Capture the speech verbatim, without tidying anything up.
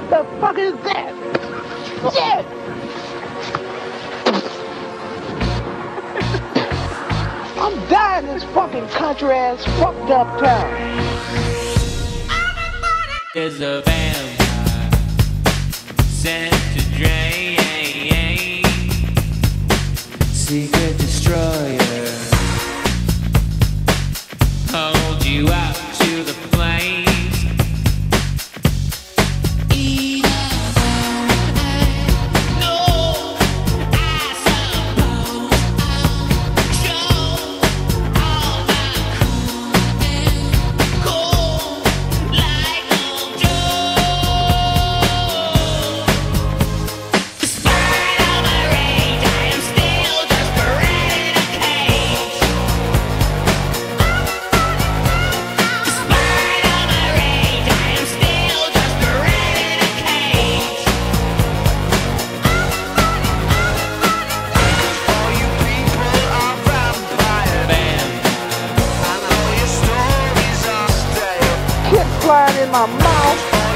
The fuck is that? Shit! I'm dying in this fucking country ass fucked up town. There's a vampire sent to drain, secret destroyer, hold you up to the flames. Flying in my mouth.